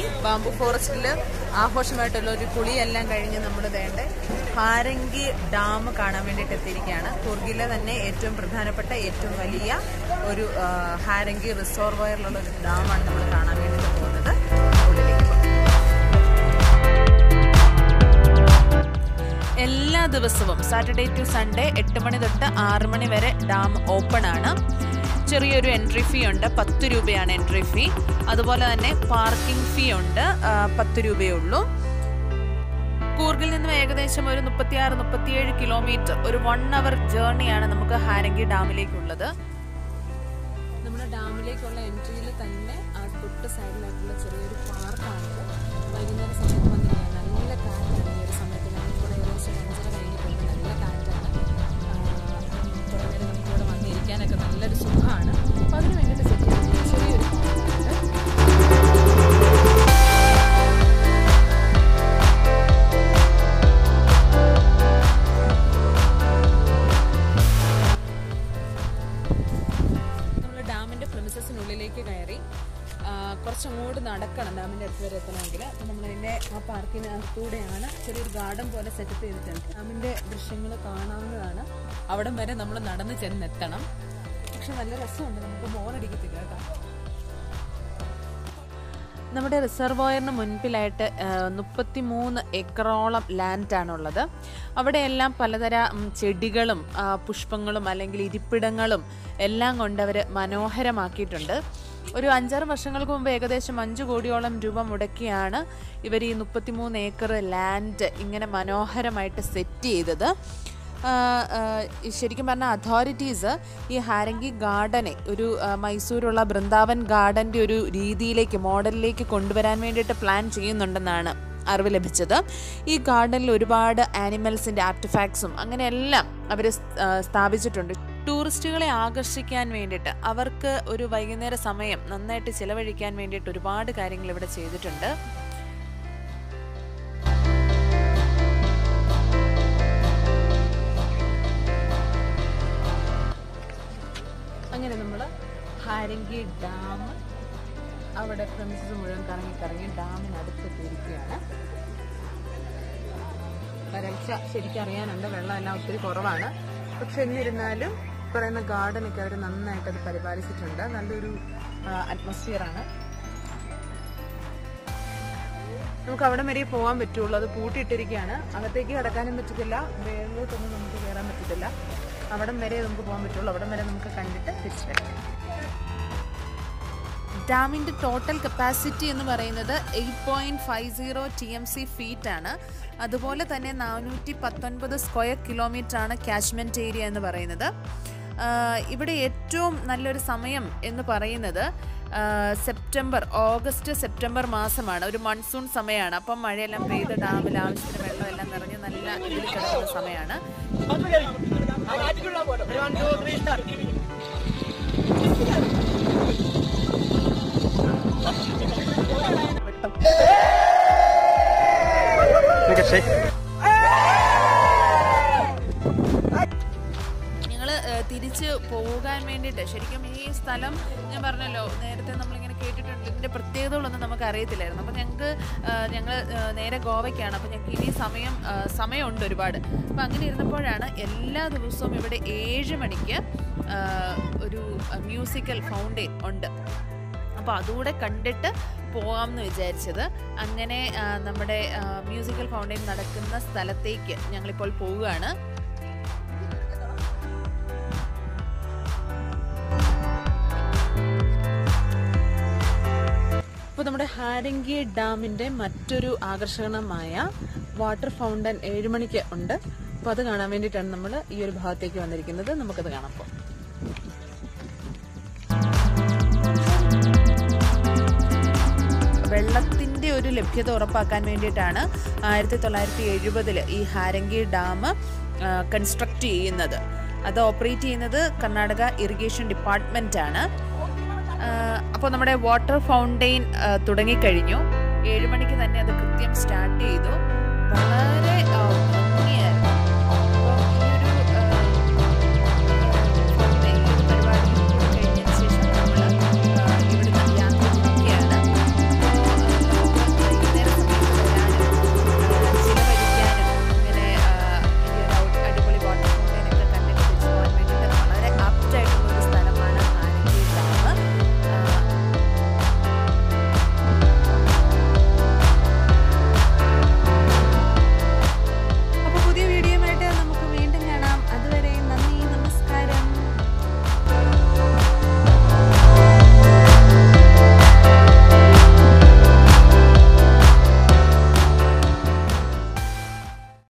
Bamboo ഫോറസ്റ്റിൽ ആഘോഷമായിട്ടുള്ള ഒരു കുളിയെല്ലാം കഴിഞ്ഞ് നമ്മൾ വേണ്ട ഹാരംഗി ഡാം കാണാൻ വേണ്ടിയിട്ട് എത്തിയിരിക്കുകയാണ്. കൂർഗിലെ തന്നെ ഏറ്റവും പ്രധാനപ്പെട്ട ഏറ്റവും വലിയ ഒരു ഹാരംഗി റിസർവോയറിലുള്ള ഒരു ഡാമാണ് നമ്മൾ കാണാൻ വേണ്ടിയിട്ട് പോകുന്നത്. ഉള്ളിലേക്ക് എല്ലാ ദിവസവും സാറ്റർഡേ ടു സൺഡേ 8 മണി തൊട്ട് 6 മണി വരെ ഡാം ഓപ്പൺ ആണ്. ചെറിയൊരു എൻട്രി ഫീ ഉണ്ട്, 10 രൂപയാണ് എൻട്രി ഫീ. അതുപോലെ തന്നെ പാർക്കിംഗ് ഫീ ഉണ്ട്, 10 രൂപയേ ഉള്ളൂ. കൂർഗിൽ നിന്നും ഏകദേശം ഒരു 36-37 കിലോമീറ്റർ, ഒരു 1 hour ജേർണിയാണ് നമുക്ക് ഹാരംഗി ഡാമിലേക്കുള്ളത്. നമ്മുടെ ഡാമിലേക്കുള്ള എൻട്രിയിൽ തന്നെ ആ തൊട്ട് സൈഡിലായിട്ടുള്ള ചെറിയൊരു പാർക്കാണിത്. വൈകുന്നേര സമയത്ത് വന്നിരിക്കുക നല്ല കാറ്റാണ്. ഈ ഒരു സമയത്ത് നമുക്കിവിടെ ഏകദേശം 5:30 കഴിഞ്ഞിട്ടുണ്ട്. നല്ല കാറ്റാണ്. കുറേ നേരം നമുക്കിവിടെ വന്നിരിക്കാനൊക്കെ നല്ലൊരു സുഖമാണ്. അപ്പോൾ അതിന് വേണ്ടിയിട്ട് സെറ്റ് ചെയ്തിട്ട് ചെറിയൊരു പാർക്കുണ്ട്. നമ്മൾ ഡാമിൻ്റെ പ്രിമിസസിനുള്ളിലേക്ക് കയറി കുറച്ചങ്ങോട്ട് നടക്കണം ഡാമിൻ്റെ അടുത്ത് വരെ എത്തണമെങ്കിൽ. അപ്പം നമ്മളതിൻ്റെ ആ പാർക്കിനകത്തൂടെയാണ് ചെറിയൊരു ഗാർഡൻ പോലെ സെറ്റപ്പ് ചെയ്തിട്ടുണ്ട്. ഡാമിൻ്റെ ദൃശ്യങ്ങൾ കാണാവുന്നതാണ്. അവിടം വരെ നമ്മൾ നടന്ന് ചെന്നെത്തണം. പക്ഷെ നല്ല രസമുണ്ട്, നമുക്ക് ബോറടിക്കത്തില്ല കേട്ടോ. നമ്മുടെ റിസർവോയറിന് മുൻപിലായിട്ട് 33 ഏക്കറോളം ലാൻഡാണുള്ളത്. അവിടെയെല്ലാം പലതരം ചെടികളും പുഷ്പങ്ങളും അല്ലെങ്കിൽ ഇരിപ്പിടങ്ങളും എല്ലാം കൊണ്ട് അവർ മനോഹരമാക്കിയിട്ടുണ്ട്. ഒരു 5-6 വർഷങ്ങൾക്ക് മുമ്പ് ഏകദേശം 5 കോടിയോളം രൂപ മുടക്കിയാണ് ഇവർ ഈ 33 ഏക്കർ ലാൻഡ് ഇങ്ങനെ മനോഹരമായിട്ട് സെറ്റ് ചെയ്തത്. ശരിക്കും പറഞ്ഞാൽ അതോറിറ്റീസ് ഈ ഹാരംഗി ഗാർഡനെ ഒരു മൈസൂരുള്ള ബൃന്ദാവൻ ഗാർഡൻ്റെ ഒരു രീതിയിലേക്ക് മോഡലിലേക്ക് കൊണ്ടുവരാൻ വേണ്ടിയിട്ട് പ്ലാൻ ചെയ്യുന്നുണ്ടെന്നാണ് അറിവ് ലഭിച്ചത്. ഈ ഗാർഡനിൽ ഒരുപാട് ആനിമൽസിൻ്റെ ആർട്ടിഫാക്ട്സും അങ്ങനെയെല്ലാം അവർ സ്ഥാപിച്ചിട്ടുണ്ട്. ടൂറിസ്റ്റുകളെ ആകർഷിക്കാൻ വേണ്ടിയിട്ട് അവർക്ക് ഒരു വൈകുന്നേര സമയം നന്നായിട്ട് ചിലവഴിക്കാൻ വേണ്ടിയിട്ട് ഒരുപാട് കാര്യങ്ങൾ ഇവിടെ ചെയ്തിട്ടുണ്ട്. അങ്ങനെ നമ്മൾ ഹാരംഗി ഡാം അവിടെ പ്രമിസസ് മുഴുവൻ കറങ്ങി ഡാമിനടുത്തെത്തിയിരിക്കുകയാണ്. വരൾച്ച ശരിക്കും അറിയാനുണ്ട്, വെള്ളമെല്ലാം ഒത്തിരി കുറവാണ്. പക്ഷെ എന്നിരുന്നാലും പറയുന്ന ഗാർഡനൊക്കെ അവർ നന്നായിട്ട് അത് പരിപാലിച്ചിട്ടുണ്ട്. നല്ലൊരു അറ്റ്മോസ്ഫിയറാണ്. നമുക്ക് അവിടെ വരെ പോകാൻ പറ്റുള്ളൂ, അത് പൂട്ടിയിട്ടിരിക്കുകയാണ്. അകത്തേക്ക് കടക്കാനും പറ്റത്തില്ല, വേളിലോട്ടൊന്നും നമുക്ക് കയറാൻ പറ്റത്തില്ല. അവിടം വരെ നമുക്ക് പോകാൻ പറ്റുള്ളൂ. അവിടം വരെ നമുക്ക് കണ്ടിട്ട് തിരിച്ചു വരാം. ഡാമിൻ്റെ ടോട്ടൽ കപ്പാസിറ്റി എന്ന് പറയുന്നത് 8.50 TMC ഫീറ്റ് ആണ്. അതുപോലെ തന്നെ 419 സ്ക്വയർ കിലോമീറ്റർ ആണ് ക്യാച്ച്മെൻറ്റ് ഏരിയ എന്ന് പറയുന്നത്. ഇവിടെ ഏറ്റവും നല്ലൊരു സമയം എന്ന് പറയുന്നത് ഓഗസ്റ്റ് സെപ്റ്റംബർ മാസമാണ്. ഒരു മൺസൂൺ സമയമാണ്. അപ്പം മഴയെല്ലാം പെയ്ത് ഡാമിൽ ആവശ്യത്തിന് വെള്ളമെല്ലാം നിറഞ്ഞ് നല്ല ഇതിൽ കിടക്കുന്ന സമയമാണ്. തിരിച്ച് പോകാൻ വേണ്ടിയിട്ട് ശരിക്കും ഈ സ്ഥലം ഞാൻ പറഞ്ഞല്ലോ നേരത്തെ നമ്മളിങ്ങനെ കേട്ടിട്ടുണ്ട്. ഇതിൻ്റെ പ്രത്യേകതകളൊന്നും നമുക്ക് അറിയത്തില്ലായിരുന്നു. അപ്പം ഞങ്ങൾ നേരെ ഗോവയ്ക്കാണ്. അപ്പം ഞങ്ങൾക്ക് ഇനി സമയമുണ്ട് ഒരുപാട്. അപ്പം അങ്ങനെ ഇരുന്നപ്പോഴാണ് എല്ലാ ദിവസവും ഇവിടെ 7 മണിക്ക് ഒരു മ്യൂസിക്കൽ ഫൗണ്ടെയിൻ ഉണ്ട്. അപ്പോൾ അതുകൂടെ കണ്ടിട്ട് പോകാമെന്ന് വിചാരിച്ചത്. അങ്ങനെ നമ്മുടെ മ്യൂസിക്കൽ ഫൗണ്ടെയിൻ നടക്കുന്ന സ്ഥലത്തേക്ക് ഞങ്ങളിപ്പോൾ പോവുകയാണ്. അപ്പോൾ നമ്മുടെ ഹാരംഗി ഡാമിൻ്റെ മറ്റൊരു ആകർഷണമായ വാട്ടർ ഫൗണ്ടൻ 7 മണിക്ക് ഉണ്ട്. അപ്പോൾ അത് കാണാൻ വേണ്ടിയിട്ടാണ് നമ്മൾ ഈ ഒരു ഭാഗത്തേക്ക് വന്നിരിക്കുന്നത്. നമുക്കത് കാണാം. വെള്ളത്തിൻ്റെ ഒരു ലഭ്യത ഉറപ്പാക്കാൻ വേണ്ടിയിട്ടാണ് 1970 ഈ ഹാരംഗി ഡാം കൺസ്ട്രക്റ്റ് ചെയ്യുന്നത്. അത് ഓപ്പറേറ്റ് ചെയ്യുന്നത് കർണാടക ഇറിഗേഷൻ ഡിപ്പാർട്ട്മെൻ്റ് ആണ്. അപ്പോൾ നമ്മുടെ വാട്ടർ ഫൗണ്ടെയിൻ തുടങ്ങിക്കഴിഞ്ഞു. 7 മണിക്ക് തന്നെ അത് കൃത്യം സ്റ്റാർട്ട് ചെയ്തു. വളരെ